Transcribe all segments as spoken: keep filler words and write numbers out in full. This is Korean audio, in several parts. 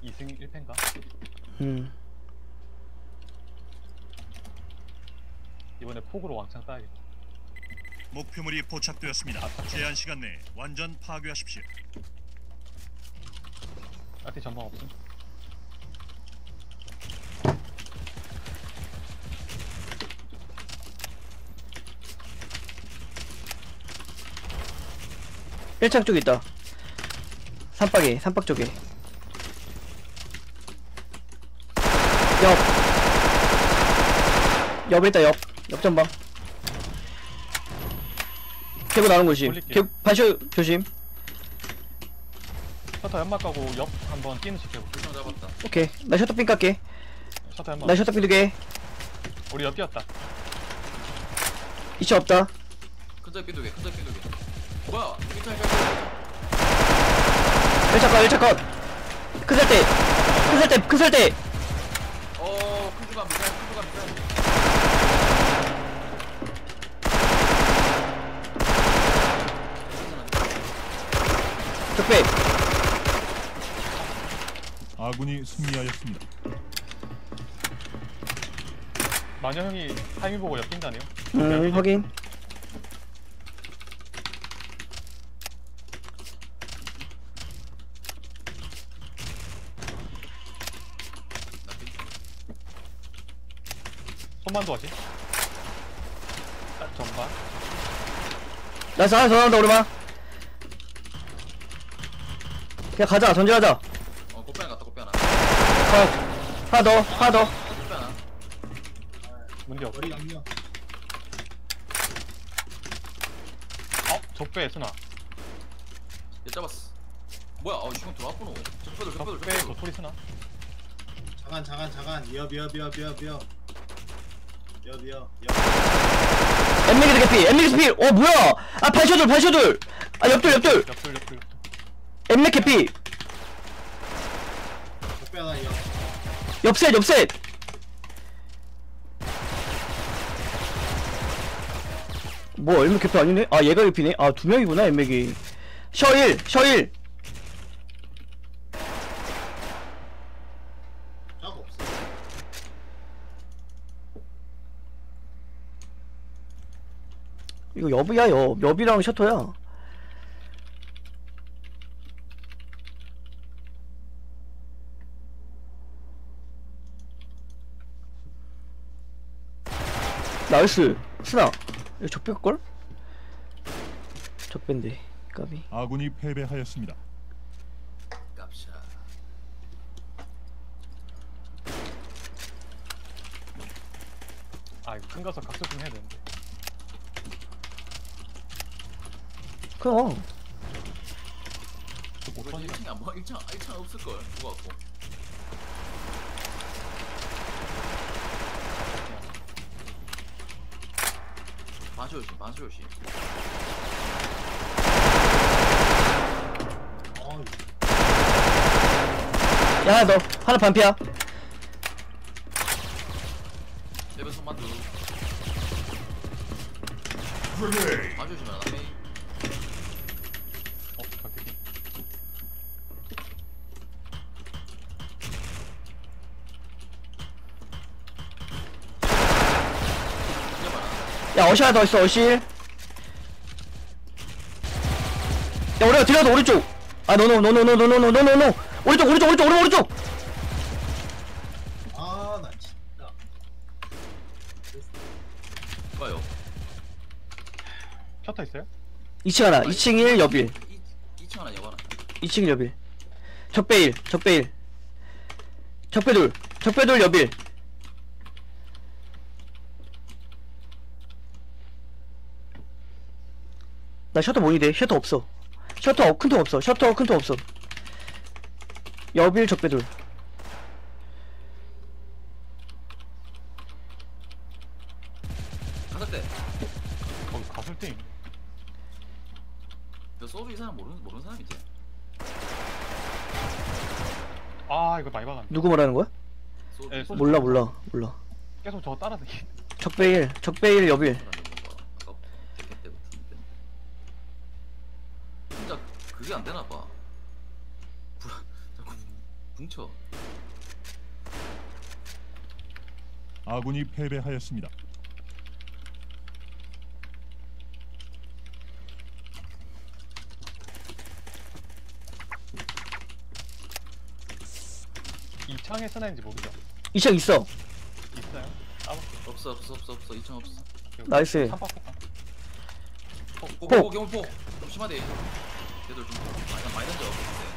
이승 일 패인가? 음. 이번에 폭으로 왕창 따야겠다. 목표물이 포착되었습니다. 제한 시간 내에 완전 파괴하십시오. 앞에 전방 없음. 일 창 쪽에 있다. 삼박에, 삼박 쪽에. 옆. 옆에 있다, 옆. 옆 전방. 개구 나오는 곳이. 돌릴게. 개구, 반쇼 조심. 셔터 연막 가고 옆 한번 뛰는 식 해볼게. 불상 잡았다. 오케이. 나 셔터핀 깎게. 셔터 연막. 나 셔터핀 두 개. 우리 옆 뛰었다. 이차 없다. 큰절 삐두개, 큰절 삐두개. 뭐야? 일차 일차 일 차 컷, 일 차 컷. 큰 살 때. 큰 살 때, 큰 살 때. 어, 큰주가 미사일, 큰주가 미사일. 적배. 아군이 승리하였습니다. 마녀 형이 타이밍 보고 옆 뛴다네요. 음, 확인. 손만 도와지. 딱 전방. 나이스, 하나 더 나온다, 오르마. 그냥 가자, 전진하자. 어, 꽃배 하나 갔다, 꽃배 하나. 컷. 하나 더, 하나 더. 꽃배 하나. 문제 없어. 머리 양념. 어? 적배 스나. 얘 잡았어. 뭐야? 어, 지금 들어왔구나. 적배들, 적배들, 적배 적배들. 도토리 스나. 자간 자간 자간. 옆옆옆옆옆. 옆옆 옆. 엠맥이 개피, 엠맥이 스필. 어, 뭐야? 아, 반쇼돌, 반쇼돌. 아, 옆돌, 옆돌. 옆돌 옆돌. 엠맥 개피. 적배 하나 옆. 옆셋, 옆셋. 뭐, 엠맥 개피 아니네? 아, 얘가 개피네? 아, 두 명이구나, 엠맥이. 셔일, 셔일. 짝 없어. 이거 여비야, 여. 여비랑 셔터야. 나이스. 스나. 이거 적배일걸? 적배인데. 까비. 아군이 패배하였습니다. 깝샤. 아 이거 큰 가서 각성 좀 해야 되는데. 그럼. 저 이거 모터니까. 일 층이 안 보여? 일 층, 일 층 없을걸. 누가 갖고. 반쇼 조심, 반쇼 조심. 어이. 야, 너. 하나 반피야. 레벨 손만 두. 반쇼 조심해라, 나 메인. 어? 각기. 야, 어시 하나 더 있어, 어시. 야, 우리가 들어가서 오른쪽. 아, 노노, 노노, 노노, 노노, 노노, 노노. 오른쪽, 오른쪽, 오른쪽, 오른쪽, 오른쪽. 아, 나 진짜. 봐요. 셔터 있어요? 이 층 하나, 이 층 일, 옆 일. 이 층 하나, 옆 하나. 이 층 옆 일. 적배 일, 적배 일. 적배 둘, 적배 둘, 옆 일. 나 셔터 뭐니 돼? 셔터 없어. 셔터 큰 통 없어. 셔터 큰 통 없어. 옆 일, 적배 둘. 가설 때. 거기 가술 때 있네. 너 소주 이 사람 모르는, 모르는 사람이지? 아 이거 많이 박았네. 누구 말하는 거야? 소주. 예, 소주. 몰라, 몰라, 몰라. 계속 저거 따라다니. 적배 일, 적배 일, 옆 일. 진짜 그게 안 되나 봐. 불- 자꾸 붕쳐. 아군이 패배하였습니다. 이 창에 쓰나인지 모르죠. 이 층 있어. 있어요? 까볼게요. 없어 없어 없어 없어 이 층 없어. 나이스. 삼박 폭탄. 고고고 경포. 좀 심하대. 얘들 좀 많이 많이 던져.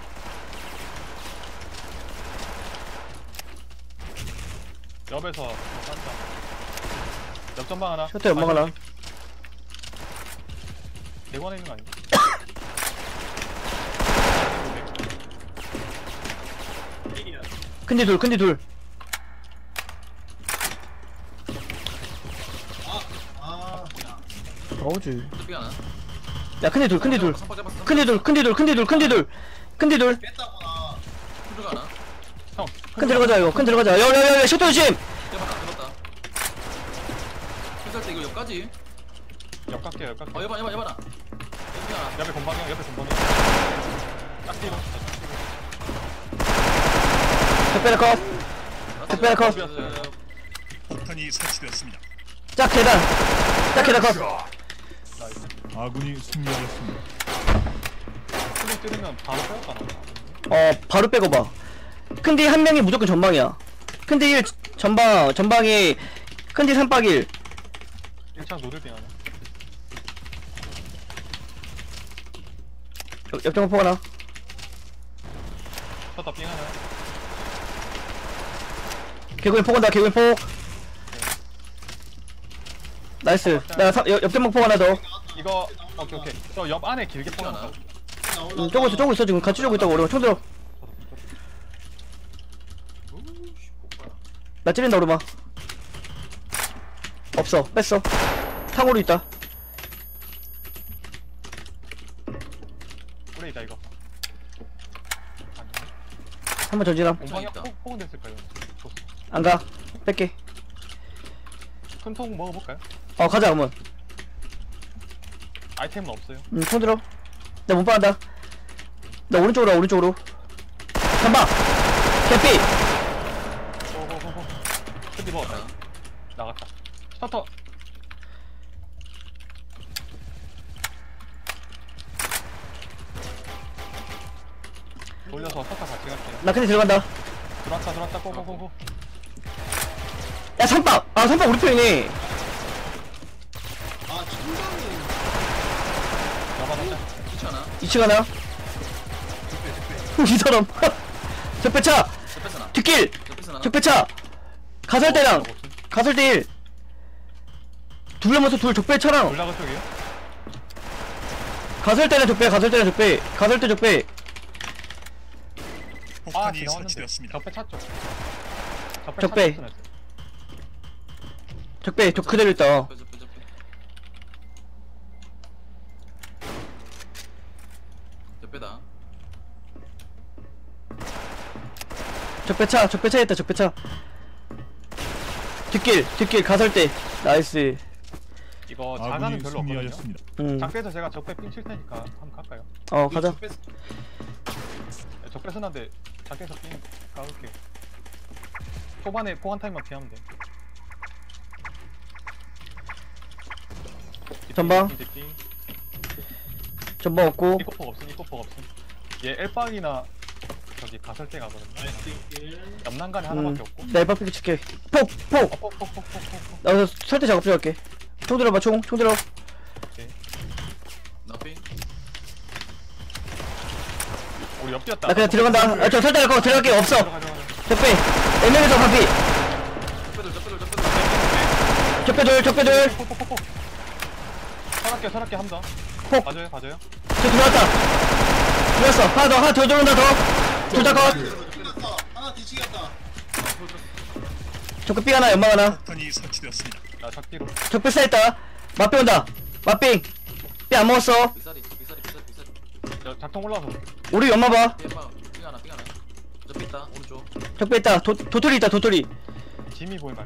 옆에서 뭐 싼다. 옆전방 하나. 셔터 연막 하나. 대관에 있는 거 아니야? 큰디 둘, 큰디 둘. 아, 야. 어우지. 삐 하나. 야, 큰디 둘, 큰디 둘. 삼박 잡았어. 큰디 둘, 큰디 둘, 큰디 둘, 큰디 둘. 큰디 둘. 뺐다구나. 큰 하나. 형. 큰 들어가자, 이거. 큰 들어가자. 야, 야, 야, 야, 셔터 조심! 대박 안 들었다. 회살 때 이거 옆까지. 옆 갈게요. 옆 갈게요. 어 여봐 여봐 여봐라. 삐 하나. 옆에 건방이야. 옆에 건방이야. 딱 뒤로. 적배라 컷. 특별 컷. 폭탄이 설치되었습니다. 짝 계단. 짝 계단 컷. 나이스. 아군이 승리하였습니다. 수능 찌르면 바로 빼앗가나 보다. 어, 바로 빼고 봐. 큰디 한 명이 무조건 전방이야. 큰디 일 전방, 전방이 큰디 삼박 일. 일 창 노들빙 하나. 옆- 옆정은 포 하나. 쳤다 빙 하나. 개구리 포 간다, 개구리 포. 나이스. 나 삼- 옆- 옆정목 포 하나 더. 이거 오케이 오케이. 저 옆 안에 길게 포 하나. 응, 쪼고 있어, 쪼고 있어. 지금 같이 쪼고 있다고. 오르마 총 들어. 나 찌른다, 오르마. 없어, 뺐어. 탕후루 있다. 그래 있다 이거. 아니. 한 번 전진함. 공방이 있다. 폭 폭은 됐을까요? 좋습. 안 가. 뺄게. 큰통 먹어볼까요? 어, 가자, 그러면. 아이템은 없어요. 응, 총 들어. 나 못 받는다. 나 오른쪽으로 와, 오른쪽으로. 한방! 개피! 고고고고. 근데 뭐 하나. 나갔다. 셔터. 돌려서 셔터 같이 갈게요. 나 근데 들어간다. 들어왔다 들어왔다 고고고고. 야, 삼박! 아, 삼박 우리 편이네. 아, 천장이. 잡아놨다. 삐 하나. 이 층 하나. 이 사람. 적배차! 옆에 하나. 뒷길! 옆에 하나. 적배차! 가설대랑! 어, 가설대 일! 둘 넘어서 둘 적배차랑! 올라가 쪽이요? 가설대랑 적배, 가설대랑 적배! 가설대 적배! 아 폭탄이 지나왔는데. 설치되었습니다. 적배 차 쪽. 적배 적배. 차 쪽. 적배, 적 그대로 있다. 옆에 옆에 옆에. 옆에다. 적배차, 적배차 있다, 적배차. 뒷길, 뒷길, 가설대. 나이스. 이거 자가는 아군이 별로 없거든요. 승리하였습니다. 응. 작배에서 제가 적배 삥 칠 테니까 한번 갈까요? 어, 가자. 네, 적배 쓰는데 작배에서 삥 가볼게. 초반에 포한 타임만 피하면 돼. 전방. 이제 삥. 전방 없고. 이코폭 없음, 이코폭 없음. 얘 엘박이나 저기 가설대 가거든요. 나이스 길. 옆난간에 음, 하나밖에 없고. 나 일박 삐기 칠게. 폭! 어, 폭! 폭폭폭폭폭. 나 여기서 설대 작업 들어갈게. 총 들어봐, 총, 총 들어. 나 삐. 우리 옆 뛰었다. 나 그냥 들어간다. 아, 저 설대 갖고 들어갈 게 없어. 들어가, 들어가. 적배. 애매해서 반피. 옆에들 옆에들 옆에들. 적배들, 적배들. 폭폭폭폭. 서랍게, 서랍게 한 더. 폭. 봐줘요, 봐줘요. 저 들어왔다. 들어왔어. 하나 더, 하나 더 들어온다, 더. 둘 다 컷. 뒤치겠다. 하나 뒤치겠다. 적배 삐 하나, 연막 하나. 폭탄이 설치되었습니다. 나 작기로. 적배 쌓였다. 맛배 온다. 맛빙. 삐 안 먹었어. 빗살이 빗살이 빗살이 빗살이. 저 작통 올라와서 볼게. 우리 연마 봐. 삐 봐. 삐 하나 삐 하나. 옆에 있다 오른쪽. 적배 있다. 도, 도토리 있다, 도토리. 짐이 보인 말.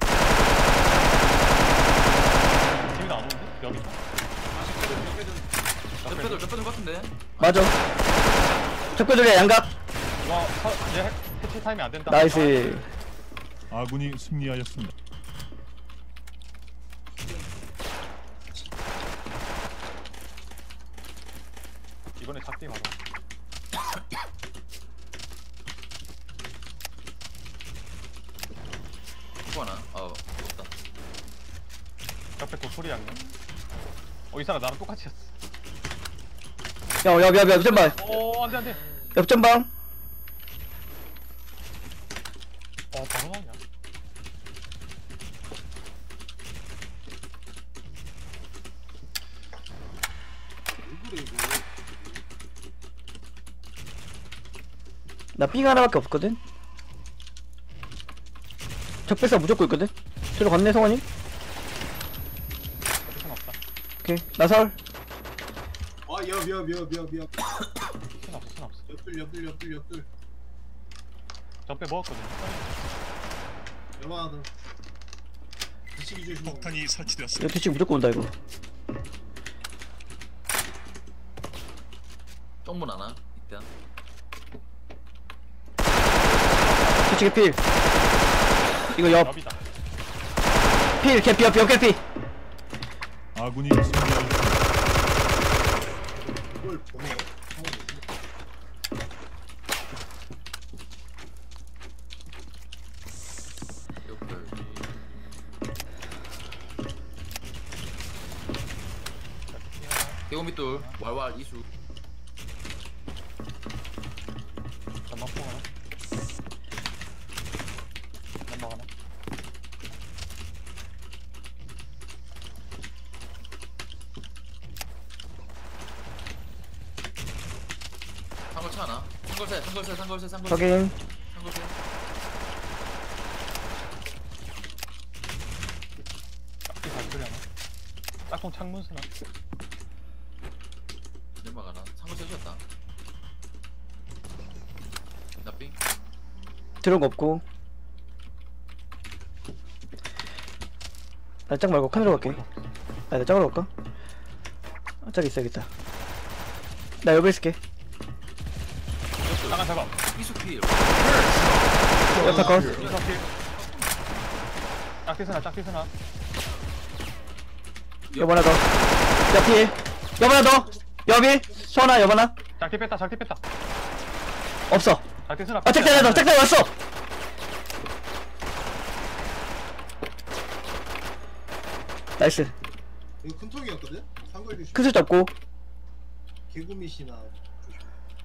짐이 안 오는데? 여기 있다? 옆에들 옆에들 같은데. 맞아. 적배들이야, 양각. 이거 서, 얘 캐치 타임이 안 된다. 나이스. 아군이 승리하였습니다. 이번에 작디 바로. 또 하나. 어, 없다. 옆에 도토리 양념. 어, 이 사람 나랑 똑같이 했어. 야, 야, 야, 야, 옆전방. 오, 안돼 안돼. 옆전방. 어, 바로 나오냐? 왜 그래 이거. 나 삥 하나밖에 없거든. 적배사 무조건 있거든. 저로 갔네 성원이. 어디선 없다. 오케이. 나설. 아옆옆옆옆옆 순 없어, 순 없어. 옆들 옆들 옆들 옆들. 저빼 먹었거든. 여봐들. 뒤치기 조심. 폭탄이 이거 설치되었습니다. 뒤치 무조건 온다 이거. 쪽문 하나. 이때. 뒤치기 필. 이거 옆. 옆이다. 필 개피 옆, 옆 개피. 아군이 승리하였습니다. 이걸 보네. 옆들. 개고미 뚫. 왈왈 이수. 잠만 포 하나. 잠만 하나. 상걸차 하나. 상걸차, 상걸차, 상걸차, 상걸차. 확인. 상걸차. 작디 발소리 하나. 짝꿍 창문 쓰나? 연막 하나. 상걸차 셨다. 나삥. 들어온 거 없고. 나 짝 말고 칸으로 갈게. 아, 나 짝으로 갈까? 아, 짝 있어야겠다. 나 여기 있을게. 잠깐 잡아. 이수 필. 옆에 걸. 이렇게. 짝디 쓰나, 짝디 쓰나. 옆 하나 더. 옆 필. 옆 하나 더. 옆일. 소하나, 옆 하나. 짝디 뺐다, 짝디 뺐다. 없어. 짝디 쓰나. 아, 짝대 하나 더. 짝대 왔어. 나이스. 이거 큰 통이었거든. 상걸 조심. 큰 술 잡고. 개구미씨나 조심.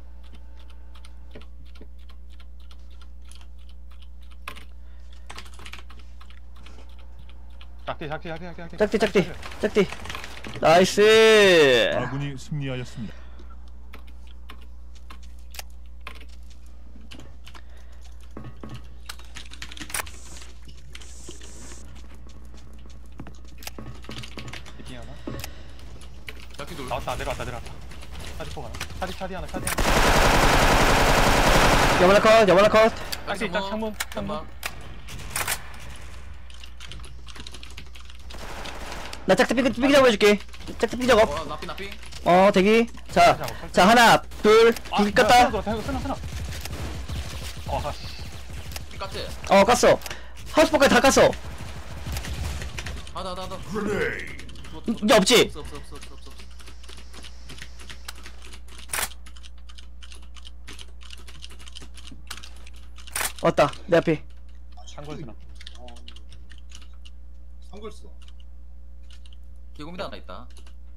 짝디, 짝디, 짝디, 짝디. 짝대, 짝대. 짝대. 나이스. 아군이 승리하였습니다. 이팅 하나. 잡기 돌. 나왔다, 내려왔다, 내려왔다. 차디 포 하나. 차디, 차디 하나, 차디 하나. 옆 하나 컷. 옆 하나 컷. 짝디 있다, 창문, 창문. 연막. 나 짝대 삐, 삐 잡아줄게. 짝대 삐 작업. 어, 나삥, 나삥. 어, 대기. 자, 자, 하나, 둘, 아, 둘 깠다. 쓰나, 쓰나, 쓰나. 어, 아, 씨. 삥 깠지? 어, 깠어. 하우스포까지 다 깠어. 하다, 하다, 하다. 이제 없지? 없어, 없어, 없어, 없어, 없어. 왔다. 내 앞에. 창걸 쓰나. 어. 상걸 써. 개고미도 하나 있다.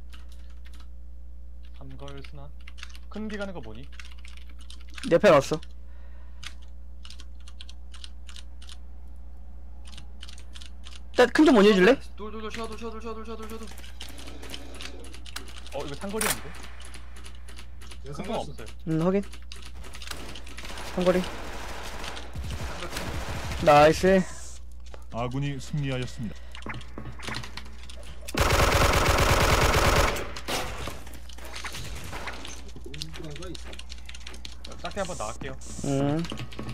삼걸 쓰나. 큰 기 가는 거 뭐니? 내 앞에 왔어. 큰좀 먼저 해줄래? 돌, 돌, 돌, 셔돌, 셔돌, 셔돌, 셔돌, 셔돌. 어, 이거 상거리였는데? 내가 큰거 상걸 써. 없어요. 음, 확인. 한거리. 나이스. 아군이 승리하였습니다. 동그란 거 있어. 짝대 한번 나갈게요. 음.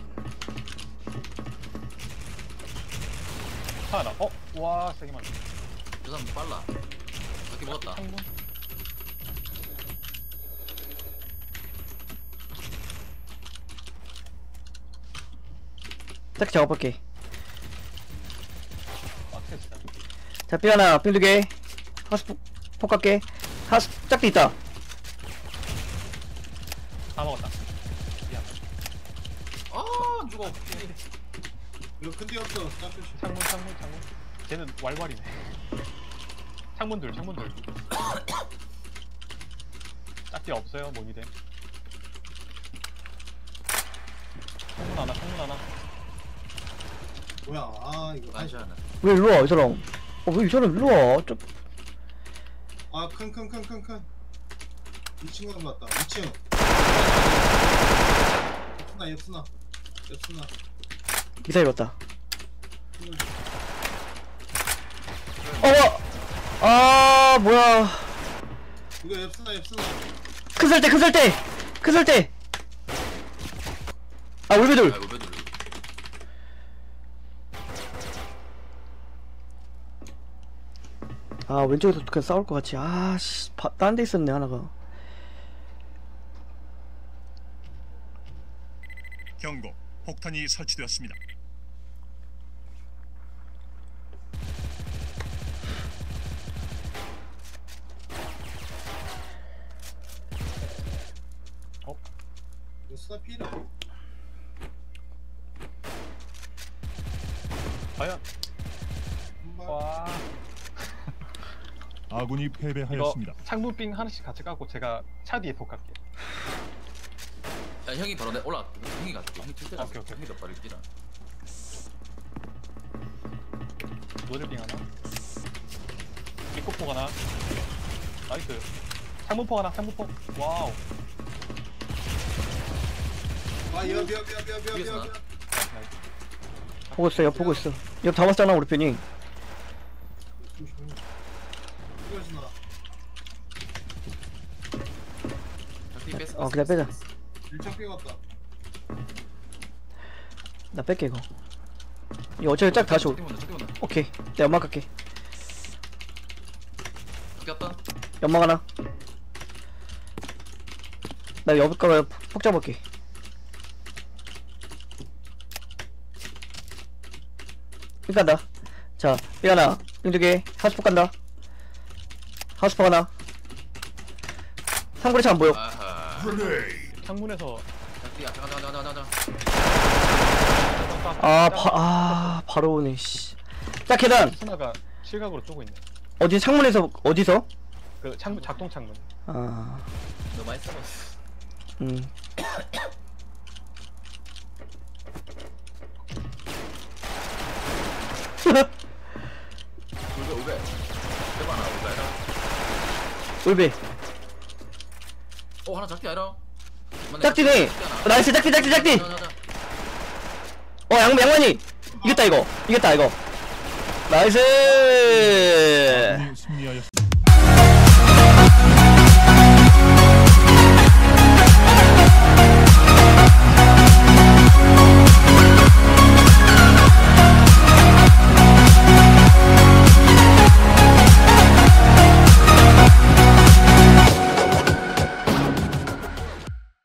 하나. 어? 와, 세게 맞네. 저 사람 빨라. 잡기 먹었다. 창문. 짝기 작업할게. 빡세 진짜. 자, 삐 하나, 삥 두 개. 하수 폭, 폭 갈게. 하수, 짝기 있다. 다 먹었다. 미안. 아안 죽어. 이거 큰데 없어. 딱 조심. 창문 창문 창문. 쟤는 왈왈이네. 창문들 창문들. 짝지 없어요 모니댐. 창문 하나 창문 하나. 뭐야? 아 이거 나이스 하나. 왜 일로 와, 이 사람? 어, 왜 이 사람 일로 와? 좀, 아큰 큰 큰 큰 큰. 이 층 가는 것 같다. 이 층. 옆스나 옆스나 옆스나. 미사일 왔다. 어, 아, 뭐야. 이거 옆스나 옆스나. 큰 설대, 큰 설대! 큰 설대! 아, 울베돌! 아이고 배들. 아, 왼쪽에서 그냥 싸울 것 같이. 아, 씨. 딴 데 있었네, 하나가. 경고. 폭탄이 설치되었습니다. 옆스나 피라. 과연. 한발. 와. 아군이 이거 패배하였습니다. 창문빙 하나씩 같이 까고 제가 차 뒤에 폭 갈게요. 야 형이 바로 내 올라. 형이 갈게. 형이 칠 때가. 오케이, 오케이. 형이 몇 발을 뛰나. 노즐빙 하나. 입구폭 하나. 나이스. 창문폭 하나 창문폭. 와우. 아여여여여여여. 위에서 나. 나이스, 나이스. 보고 있어, 옆 보고 있어. 옆 다 봤잖아, 우리 편이. 조심해. 이거스나. 작디 뺐어. 어, 그냥 빼자. 일창 빼갔다. 나 뺄게, 이거. 이거 어차피 짝 다시 올. 작디 온다. 작디 온다. 오케이. 내 연막 갈게. 작디 왔다. 연막 하나. 나 옆에 폭 잡을게. 삥 간다. 자, 삥 하나, 삥 두 개, 하수폭 간다. 하수폭 하나. 상고리 차 안 보여. 아하. 창문에서 작디 야 잠깐 잠깐 잠깐 잠깐. 아, 바, 아, 바로 오네, 씨. 딱 계단. 스나가 실각으로 쪼고 있네. 어디, 창문에서, 어디서? 그 창문 작동 창문. 아, 너 많이 싸웠어. 음. 울베 울베. 대박 나 울베 아니라. 울베. 어 하나 작디 아니라. 맞네, 짝지네. 작디 하나. 나이스, 짝지, 짝지, 짝지. 자, 자, 자. 어, 양, 양만이. 이겼다, 이거. 이겼다, 이거. 나이스. 아군이